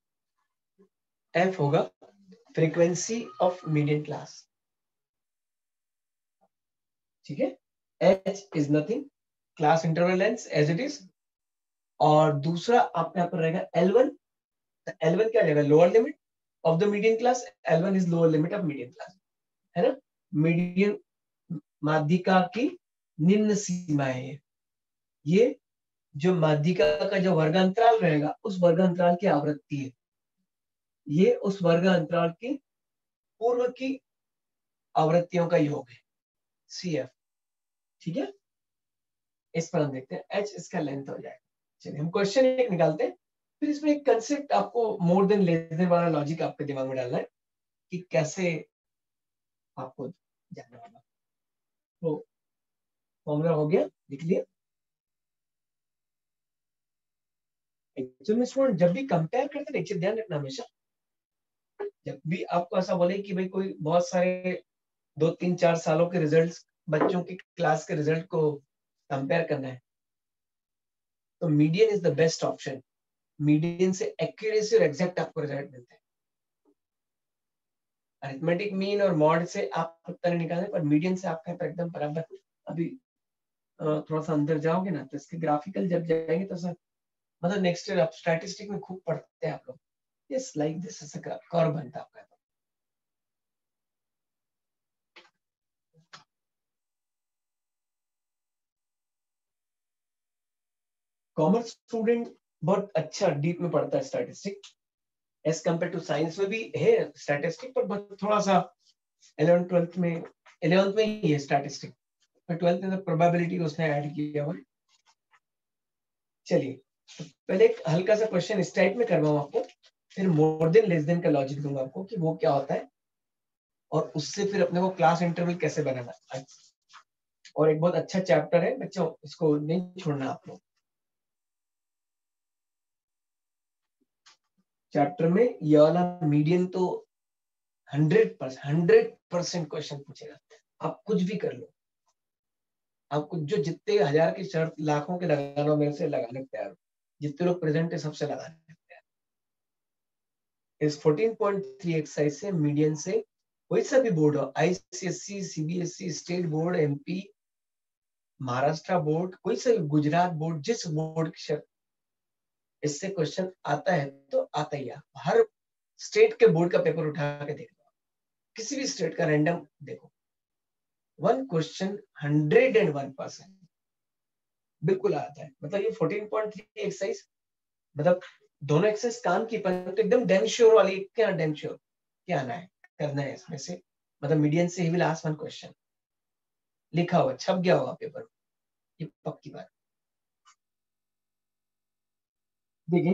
F होगा फ्रीक्वेंसी ऑफ मीडियन क्लास, ठीक है। H is nothing, class interval length as it is, और दूसरा आपका यहाँ पर रहेगा L1, L1 क्या रहेगा, lower limit of the median class, L1 is lower limit of median class, है ना, मीडियन माध्यिका की निम्न सीमा है ये जो माध्यिका का जो वर्गांतराल रहेगा उस वर्गांतराल की आवृत्ति है, ये उस वर्गांतराल की पूर्व की आवृत्तियों का योग है CF, ठीक है। इस पर हम देखते हैं H इसका लेंथ हो जाएगा। चलिए हम क्वेश्चन एक निकालते हैं, फिर इसमें एक कंसेप्ट आपको मोर देन लेस देन वाला लॉजिक आपके दिमाग में डालना है। कि कैसे आपको जाना होगा। तो फॉर्मूला हो गया, लिख लिया। एक्चुअली स्टूडेंट जब भी कंपेयर करते हैं, एक चीज ध्यान रखना हमेशा, जब भी आपको ऐसा बोले कि भाई कोई बहुत सारे 2-3-4 सालों के रिजल्ट्स, बच्चों की क्लास के रिजल्ट को कंपेयर करना है, तो median is the best option. Median से एक्यूरेसी और एग्जैक्ट आपको रिजल्ट मिलते हैं। अरिथमेटिक मीन और मॉड से आप उत्तर निकालें, पर मीडियन से आपका एकदम बराबर। अभी थोड़ा सा अंदर जाओगे ना, तो इसके ग्राफिकल जब जाएंगे तो सर मतलब नेक्स्ट ईयर आप स्टैटिस्टिक में खूब पढ़ते हैं आप लोग। Yes, like this is a curve बनता है आपका। कॉमर्स स्टूडेंट बहुत अच्छा डीप में पढ़ता है statistic, as compare to science में भी है स्टैटिस्टिक, पर बहुत थोड़ा सा 11th-12th में, 11th में ही है स्टैटिस्टिक, पर 12th में तो प्रोबेबिलिटी उसने ऐड किया हुआ। चलिए, तो पहले एक हल्का सा क्वेश्चन इस टाइप में करवाऊं आपको, फिर मोर देन लेस देन का लॉजिक दूंगा आपको कि वो क्या होता है, और उससे फिर अपने को क्लास इंटरवल कैसे बनाना है। और एक बहुत अच्छा चैप्टर है बच्चों, इसको नहीं छोड़ना आप लोग। चैप्टर में ये वाला मीडियन तो 100% क्वेश्चन पूछेगा। आप कुछ भी कर लो, आपको जो जितने हजार की शर्त लाखों के लगाना मेरे से लगाने को तैयार हो, जितने लोग प्रेजेंट है सबसे लगाने को तैयार। इस 14.3 एक्सरसाइज से मीडियन से कोई सा भी बोर्ड हो, ICSE, CBSE, state board, MP, Maharashtra board, कोई सा भी, गुजरात बोर्ड, जिस बोर्ड की शर्त, इससे क्वेश्चन आता है तो आता ही है। हर स्टेट के बोर्ड का पेपर उठा के देख लो, किसी भी स्टेट का रैंडम देखो, वन क्वेश्चन 101% बिल्कुल आता है। मतलब ये 14.3 एक्सरसाइज, मतलब दोनों एक्सरसाइज काम की, पर तो एकदम डैम श्योर वाली, क्या डैम श्योर क्या आना है, करना है इसमें से, मतलब मीडियन से ही विल आस्क वन क्वेश्चन, लिखा हुआ छप गया होगा पेपर, ये पक्की बात। देखिए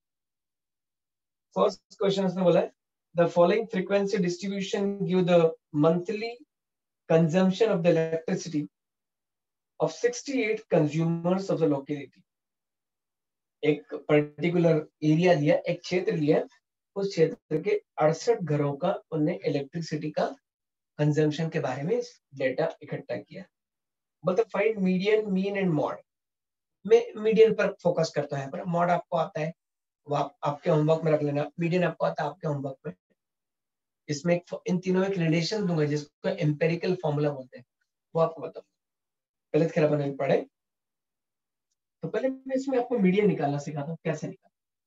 फर्स्ट क्वेश्चन उसने बोला है, the following frequency distribution give the monthly consumption of the electricity of 68 consumers of the locality। एक पर्टिकुलर एरिया लिया, एक क्षेत्र लिया, उस क्षेत्र के 68 घरों का उन्हें इलेक्ट्रिसिटी का कंजम्पशन के बारे में डेटा इकट्ठा किया। मतलब find median, mean and mode. मैं मीडियन पर फोकस करता है, पर मॉड आपको आता है, वो आपके होमवर्क में रख लेना। मीडियन आपको आता है आपके होमवर्क में। इसमें इन तीनों एक रिलेशन दूंगा जिसको एम्पेरिकल फॉर्मूला बोलते हैं, वो आपको बताऊंगा। पहले खेल अपन पढ़े, तो पहले मैं इसमें आपको मीडियन निकालना सिखाता हूँ, कैसे निकालना।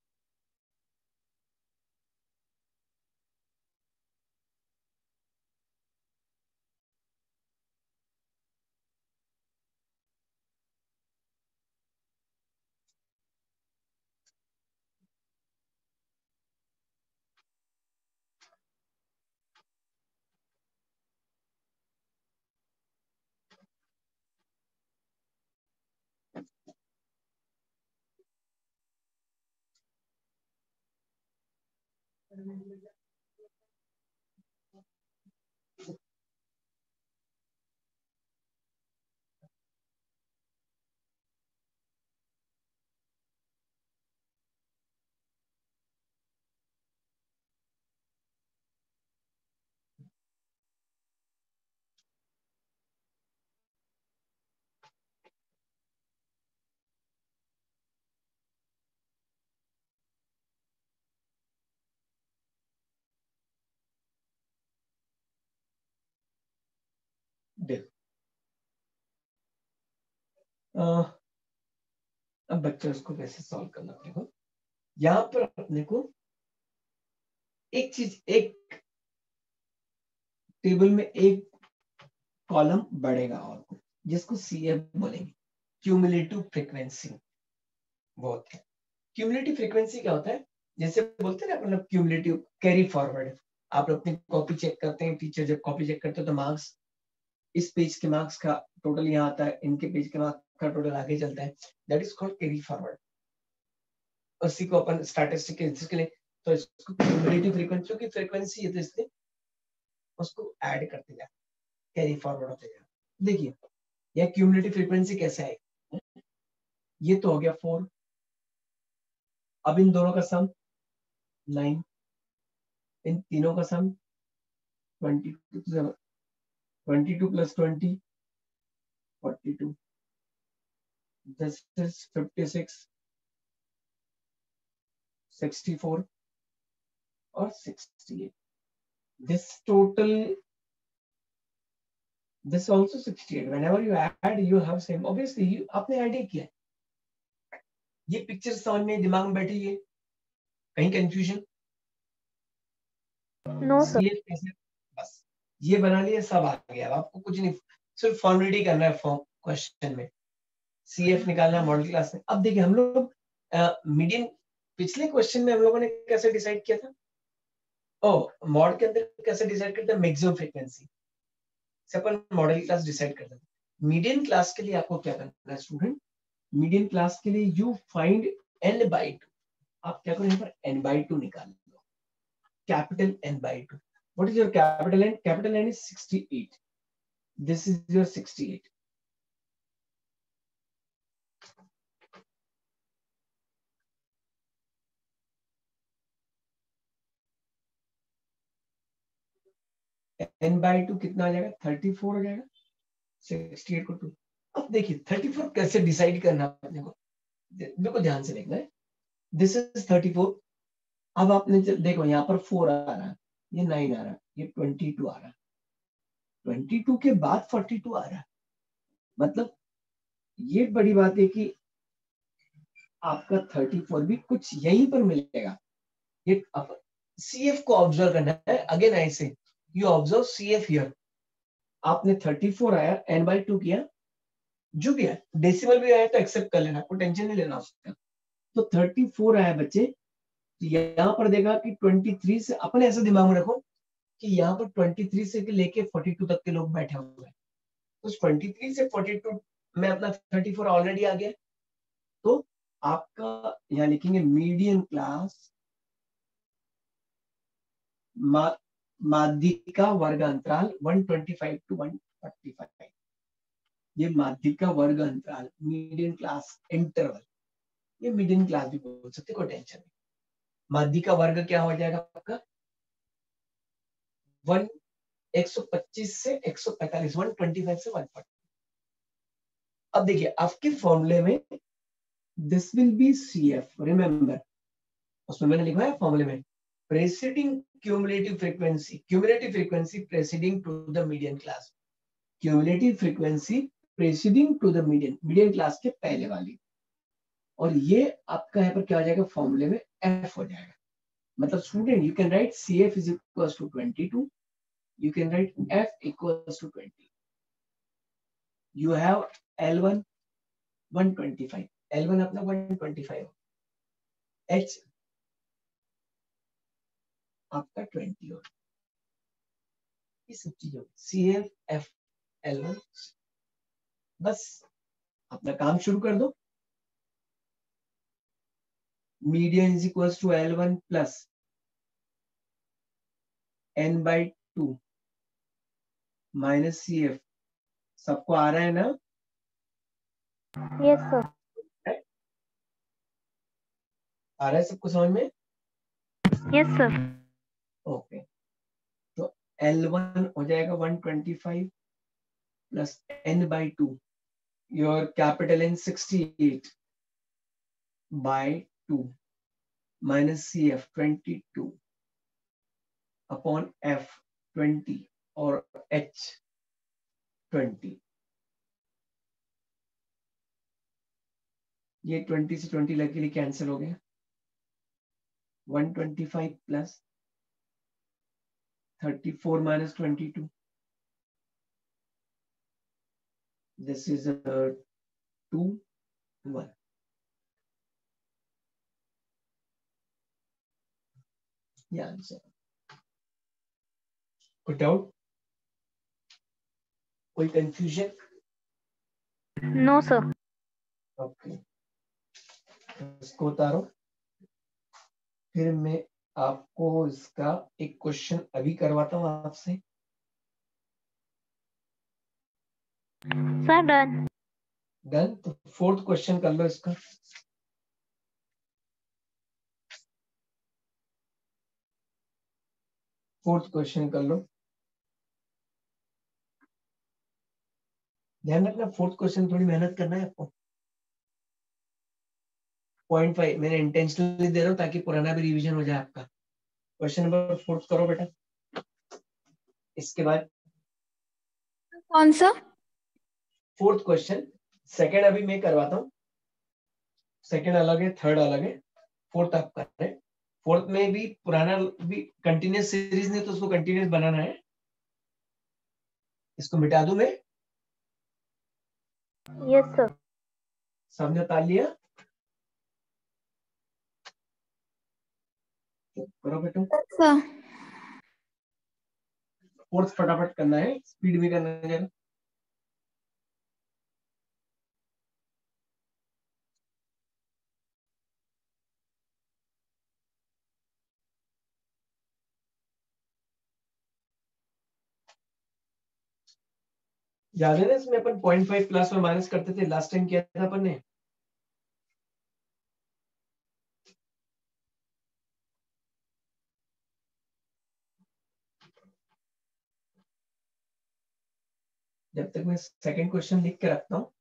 देखो अब बच्चों इसको कैसे सॉल्व करना, देखो यहाँ पर अपने को एक चीज, एक टेबल में एक कॉलम बढ़ेगा और जिसको सीएफ बोलेंगे, क्यूमुलेटिव फ्रीक्वेंसी। बहुत है क्यूमुलेटिव फ्रीक्वेंसी क्या होता है, जैसे बोलते हैं ना मतलब क्यूमुलेटिव कैरी फॉरवर्ड। आप अपनी कॉपी चेक करते हैं, टीचर जब कॉपी चेक करते हो तो मार्क्स, इस पेज के मार्क्स का टोटल यहाँ आता है, इनके पेज के मार्क्स का टोटल आगे चलता है, that is called carry forward. उसी को अपन स्टैटिस्टिक के लिए, तो इसको क्यूमुलेटिव फ्रीक्वेंसी की फ्रीक्वेंसी है, तो इसलिए उसको ऐड करते जा, कैरी फॉरवर्ड होते जा। देखिए यह क्यूमुलेटिव फ्रीक्वेंसी कैसे आएगी, ये तो हो गया 4, अब इन दोनों का सम 9, इन तीनों का सम 22 प्लस 20 42, this is 56 64 और 68, this total, this also 68, whenever you add you have same, obviously you आपने ऐड किया है, ये पिक्चर समझ में दिमाग में बैठी है, कहीं कंफ्यूजन? No sir. ये कैसे, बस ये बना लिया, सब आ गया, अब आपको कुछ नहीं, सिर्फ फॉर्मेलिटी करना है फॉर्म क्वेश्चन में, सीएफ निकालना है मॉडल क्लास में। अब देखिए हम लोग मीडियन, पिछले क्वेश्चन में हम लोगों ने कैसे डिसाइड किया था, ओ मॉड के अंदर कैसे डिसाइड करते हैं, मैक्सिमम फ्रीक्वेंसी से अपन मॉडल क्लास डिसाइड करते हैं। मीडियन क्लास के लिए आपको क्या करना है स्टूडेंट, मीडियन क्लास के लिए यू फाइंड n/2, आप क्या करो यहाँ पर n/2 निकाल लो, capital n/2। What is your capital N? Capital N is 68, this is your 68। n/2 कितना आ जाएगा, 34 हो जाएगा, 68 को 2। अब देखिए 34 कैसे डिसाइड करना है अपने को, देखो ध्यान से देखना है, दिस इज 34, अब आपने देखो यहाँ पर 4 आ रहा है, ये 9 आ रहा है, ये 22 आ रहा है, 22 के बाद 42 आ रहा है, मतलब ये बड़ी बात है कि आपका 34 भी कुछ यहीं पर मिलेगा। ये CF को ऑब्जर्व करना है, अगेन आई से यू ऑब्जर्व CF हियर, आपने 34 आया n/2 किया, जो भी है डेसिमल भी आया तो एक्सेप्ट कर लेना, कोई टेंशन नहीं लेना उसका। तो 34 आया बच्चे, तो यहाँ पर देखा कि 23 से, अपने ऐसा दिमाग में रखो कि यहाँ पर 23 से लेके 42 तक के लोग बैठे हुए हैं, तो 23 से 42 में अपना 34 ऑलरेडी आ गया, तो आपका यहाँ लिखेंगे मीडियन क्लास माध्यिका वर्ग अंतराल 125 to 145, ये माध्यिका वर्ग अंतराल, मीडियन क्लास इंटरवल, ये मीडियन क्लास भी बोल सकते, कोई टेंशन नहीं। माध्यिका वर्ग क्या हो जाएगा आपका 125 से 145, 125 से 140। अब देखिए आपके फॉर्मूले में this will be CF, remember उसमें मैंने लिखा है फॉर्मूले में preceding cumulative frequency preceding to the median class, cumulative frequency preceding to the median class के पहले वाली, और ये आपका यहाँ पर क्या हो जाएगा फॉर्मूले में F हो जाएगा। मतलब student you can write CF is equals to 22, you can write F equals to 20, you have L1 125, L1 अपना 125, H आपका 20 हो, ये सब चीजें CF F L1, बस अपना काम शुरू कर दो। Median is equals to L1 plus n/2 minus CF, सबको आ रहा है ना? Yes sir. आ रहा है सबको समझ में? Yes sir. ओके, तो L1 हो जाएगा 125 plus n/2, your capital N 68 by 2 minus CF 22 upon F 20 और H 20, ये 20 से 20 लकीली कैंसिल हो गया, 125 plus 34 minus 22, this is a 2 1, ये आंसर। कोई डाउट, कोई कंफ्यूजन? No sir. ओके, इसको उतारो, फिर मैं आपको इसका एक क्वेश्चन अभी करवाता हूँ आपसे, Sir, done. डन। तो फोर्थ क्वेश्चन कर लो इसका। फोर्थ क्वेश्चन कर लो। ध्यान रखना फोर्थ क्वेश्चन थोड़ी मेहनत करना है आपको। 0.5 मैंने इंटेंशनली दे रहा हूँ ताकि पुराना भी रिवीजन हो जाए आपका। क्वेश्चन नंबर फोर्थ करो बेटा। इसके बाद कौन सा? फोर्थ क्वेश्चन, सेकंड अभी मैं करवाता हूँ। सेकंड अलग है, थर्ड अलग है, फोर्थ आप कर रहे हैं। फोर्थ में भी पुराना भी कंटिन्यूस सीरीज नहीं तो उसको कंटिन्यूस बनाना है। इसको मिटा दूं मैं? Yes, sir. सबने ताल लिया? करो बेटा। सर फोर्थ फटाफट करना है, स्पीड भी करना है जरा। याद है ना इसमें अपन 0.5 प्लस और माइनस करते थे, लास्ट टाइम किया था अपन ने। जब तक मैं सेकंड क्वेश्चन लिख के रखता हूँ।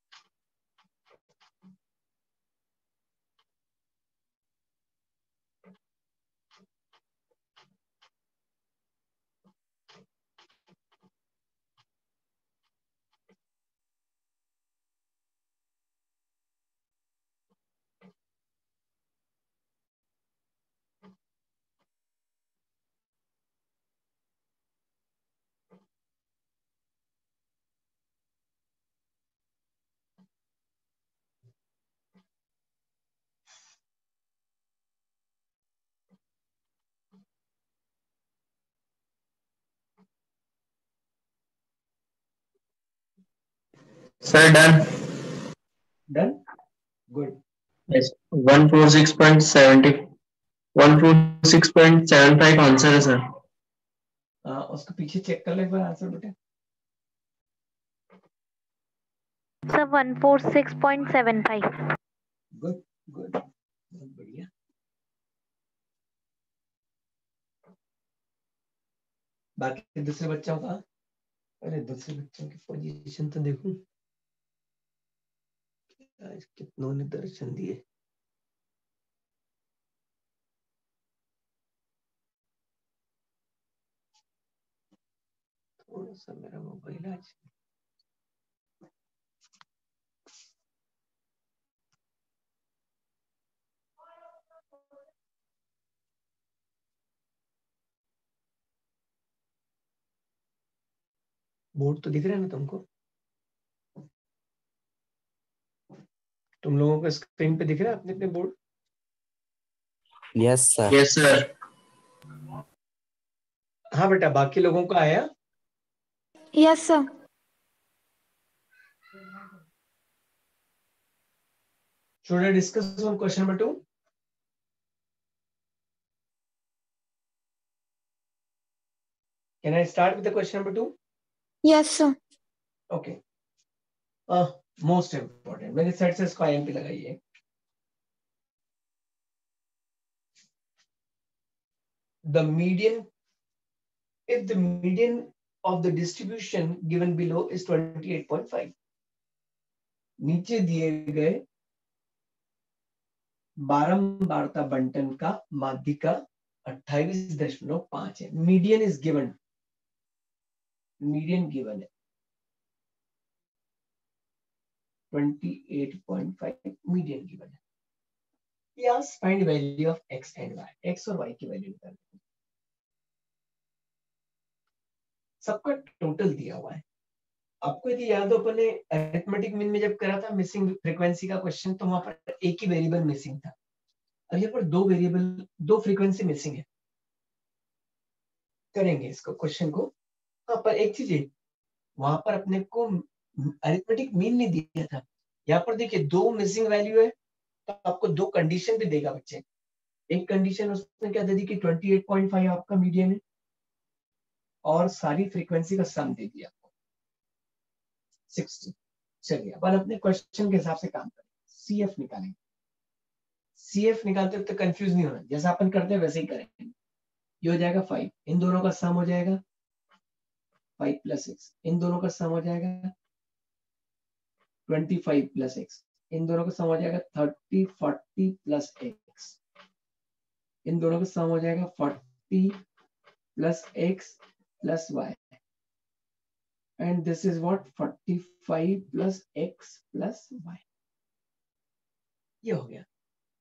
Sir, done. Done, good. Yes. 146.70. 146.75 answer है सर। उसके पीछे चेक कर लो एक बार आंसर बेटा। Sir, 146.75. गुड गुड, बहुत बढ़िया। बाकी दूसरे बच्चों का, अरे दूसरे बच्चों की पोजीशन तो देखूं। आज कितनों ने दर्शन दिए। थोड़ा सा मेरा मोबाइल आज बोर्ड तो दिख रहा है ना तुमको? तुम लोगों को स्क्रीन पे दिख रहा है अपने अपने board? Yes, sir. Yes sir. हाँ बेटा, बाकी लोगों को आया? Yes sir. Should I discuss on question number 2? Can I start with the question number 2? Yes sir. Okay. Most important, मेरे साइड से इसको IMP लगाइए। The median, if the median of the distribution given below is 28.5, नीचे दिए गए बारंबारता बंटन का माध्यिका 28.5 है। Median is given, median given है 28.5, मीडियन गिवन है। Yes, find value of x and y, x और y की वैल्यू निकालनी है। सबका टोटल दिया हुआ है। आपको यदि याद हो, अपन ने अरिथमेटिक मीन में जब करा था मिसिंग फ्रीक्वेंसी का क्वेश्चन, तो वहां पर एक ही वेरिएबल मिसिंग था और यहाँ पर दो वेरिएबल, दो फ्रीक्वेंसी मिसिंग है। करेंगे इसको क्वेश्चन को। हाँ, पर एक चीज है, वहां पर अपने को अरिथमेटिक मीन नहीं दिया था। यहाँ पर देखिए दो मिसिंग वैल्यू है, तो आपको दो कंडीशन भी देगा बच्चे। एक कंडीशन उसने क्या दे दी कि 28.5 आपका मीडियन है और सारी फ्रीक्वेंसी का सम दे दिया आपको। 60। चलिए अपन अपने क्वेश्चन के हिसाब से काम करें, CF निकालेंगे। CF निकालते वक्त कंफ्यूज नहीं होना, जैसा अपन करते हैं वैसे ही करेंगे। ये हो जाएगा 5, इन दोनों का सम हो जाएगा 5 + x, इन दोनों का सम हो जाएगा 25 + x, इन दोनों का सम हो जाएगा 30 40 + x, इन दोनों का सम हो जाएगा 40 + x + y, and this is what 45 + x + y। ये हो गया।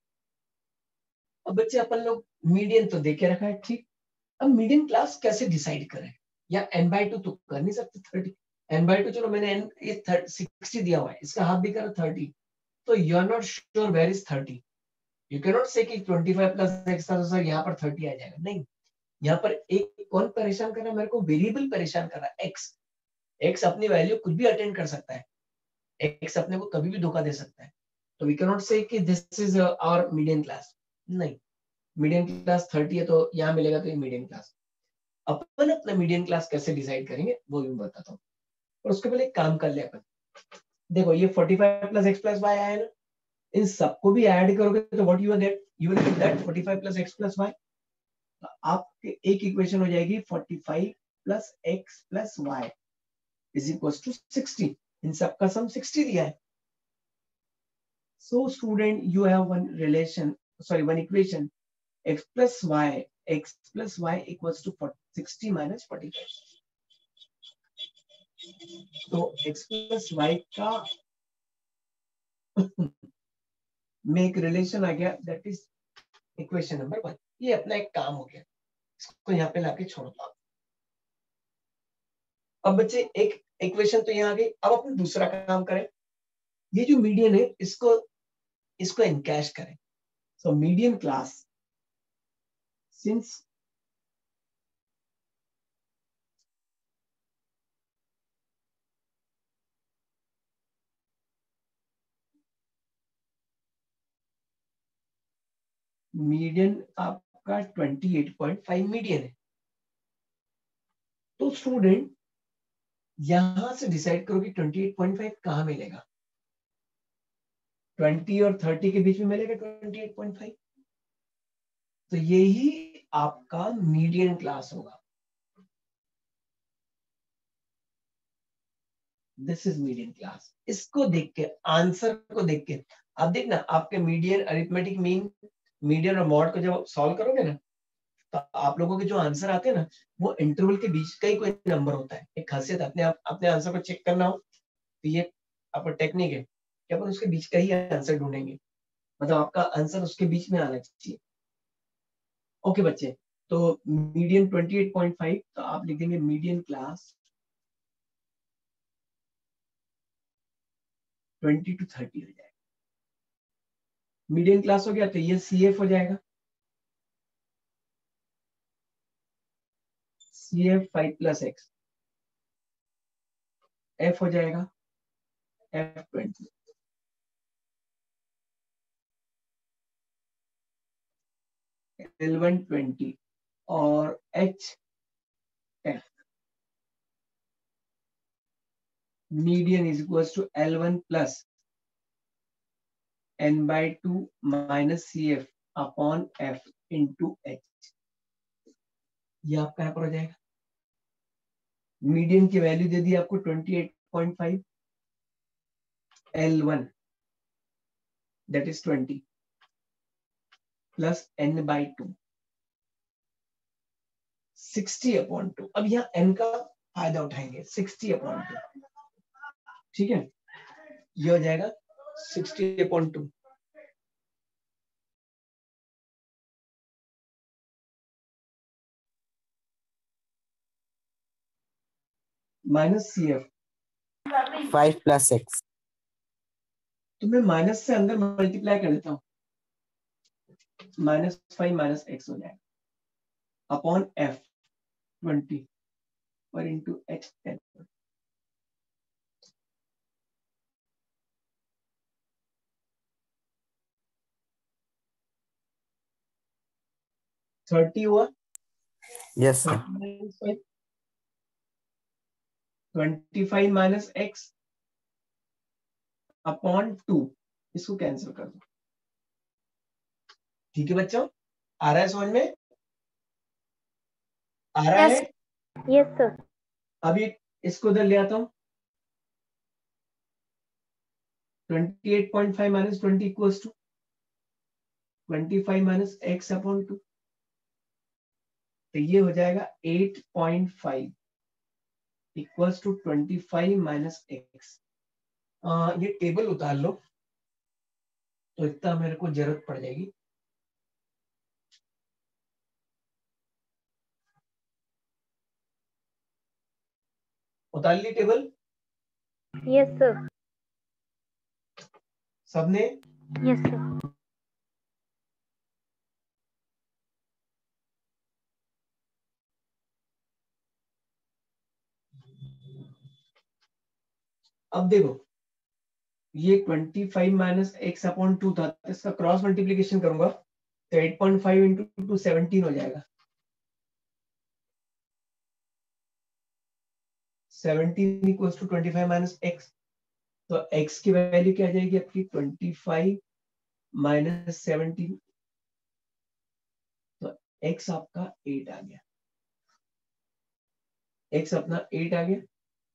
अब बच्चे अपन लोग मीडियन तो देखे रखा है, ठीक। अब मीडियन क्लास कैसे डिसाइड करें, या n/2 तो कर नहीं सकते 30, n/2 चलो मैंने n ये 60 दिया हुआ है, इसका हाफ भी करो 30, तो you are not sure where is 30। You can not say कि 25 + x था तो सर यहाँ पर 30 आ जाएगा, नहीं। यहाँ पर एक कौन परेशान कर रहा है मेरे को, वेरिएबल परेशान कर रहा है, x। x अपनी वैल्यू कुछ भी अटेंड कर सकता है, x अपने को कभी भी धोखा दे सकता है, तो वी कैन नॉट से कि this is our median class, नहीं। मीडियन क्लास 30 है तो यहाँ मिलेगा, तो ये मीडियन क्लास। अपन अपना मीडियन क्लास कैसे डिसाइड करेंगे वो भी बताता हूँ, और उसके पहले एक काम कर ले अपन। देखो ये 45 + x + y आया ना, इन सबको भी ऐड करोगे तो what you get, you will get that 45 + x + y। आपके एक इक्वेशन हो जाएगी 45 + x + y = 60। इन सबका सम 60 दिया है। So student, you have one equation, x + y = 60 - 45। तो x + y का में एक रिलेशन आ गया, दैट इज इक्वेशन नंबर 1। ये अपना एक काम हो गया, इसको यहाँ पे लाके छोड़ दो। अब बच्चे एक इक्वेशन तो यहाँ आ गई, अब अपन दूसरा काम करें। ये जो मीडियन है इसको एनकैश करें। So median class, since median आपका 28.5 मीडियन है, तो स्टूडेंट यहां से डिसाइड करो कि 28.5 कहां मिलेगा। 20 और 30 के बीच में मिलेगा 28.5, तो यही आपका मीडियन क्लास होगा। This is median class. इसको देख के, आंसर को देख के आप देखना, आपके मीडियन, अरिथमेटिक मीन, मीडियन और मॉड को जब सॉल्व करोगे ना, तो आप लोगों के जो आंसर आते हैं ना, वो इंटरवल के बीच का ही कोई नंबर होता है। एक खासियत, अपने आंसर को चेक करना हो तो ये आपका टेक्निक है कि अपन उसके बीच का ही आंसर ढूंढेंगे, मतलब आपका आंसर उसके बीच में आना चाहिए। ओके बच्चे, तो मीडियन 28.5, तो आप लिख देंगे मीडियन क्लास 20 to 30 हो जाएगा। मीडियन क्लास हो गया तो ये CF हो जाएगा, CF 5 + x, F हो जाएगा F 20, L1 20 और H F। Median = L1 + n/2 - CF upon F × H। ये आपका यहाँ पर हो जाएगा। मीडियन की वैल्यू दे दी आपको 28.5, L1 दैट इज 20 + n/2 60/2। अब यहाँ n का फायदा उठाएंगे, 60/2, ठीक है। ये हो जाएगा 60/2। माइनस CF, 5 + x, तो मैं माइनस से अंदर मल्टीप्लाई कर देता हूँ, -5 - x हो जाएगा अपॉन F 20 और इंटू H 10। थर्टी हुआ, yes sir, 25 - x अपॉन 2, इसको कैंसिल कर दो। ठीक है बच्चों, आ रहा है समझ में? आ रहा Yes. है? Yes, sir. अभी इसको उधर ले आता हूं। 28.5 minus 20 equals to 25 minus x upon 2, तो ये हो जाएगा 8.5 इक्वल्स टू 25 माइनस एक्स। ये टेबल उतार लो तो इतना मेरे को जरूरत पड़ जाएगी। उतार ली टेबल Yes, sir. सबने? Yes, sir. अब देखो, ये 25 माइनस एक्स अपॉन 2 था, तो इसका क्रॉस मल्टीप्लीकेशन करूंगा तो 8.5 इंटू 2 17 हो जाएगा। 17 इक्वल्स टू 25 माइनस एक्स, तो x की वैल्यू क्या आ जाएगी आपकी 25 माइनस 17, तो x आपका 8 आ गया। x अपना 8 आ गया,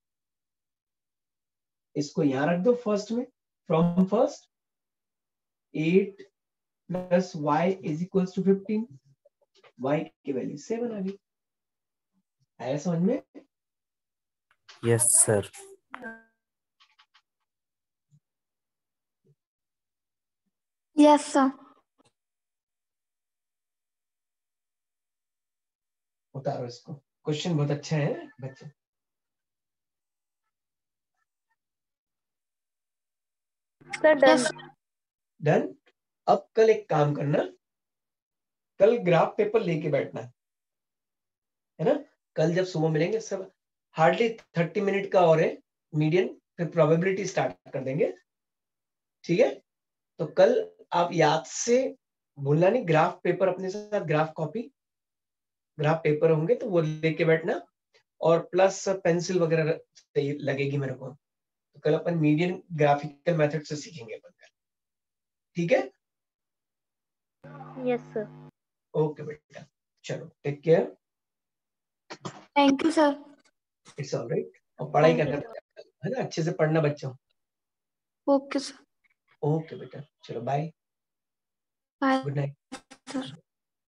इसको यहां रख दो फर्स्ट में, from first 8 plus y is equals to 15, y की वैल्यू 7 आ गई। आया समझ में? Yes, sir. Yes, sir. उतारो इसको, क्वेश्चन बहुत अच्छा है बच्चे। Sir, done. Yes. डन। अब कल एक काम करना, कल ग्राफ पेपर लेके बैठना है ना। कल जब सुबह मिलेंगे सब, हार्डली 30 मिनट का और है मीडियन, फिर प्रोबेबिलिटी स्टार्ट कर देंगे। ठीक है, तो कल आप याद से भूलना नहीं, ग्राफ पेपर अपने साथ, ग्राफ कॉपी, ग्राफ पेपर होंगे तो वो लेके बैठना, और प्लस पेंसिल वगैरह चाहिए लगेगी मेरे को। तो कल अपन मीडियन ग्राफिकल मेथड से सीखेंगे अपन कल। ठीक है, Yes, sir. ओके बेटा, चलो take care, Thank you, sir. It's alright. और पढ़ाई Thank you, करना sir. है ना, अच्छे से पढ़ना बच्चों। Okay, sir. ओके बेटा, चलो bye, Bye, good night. sir.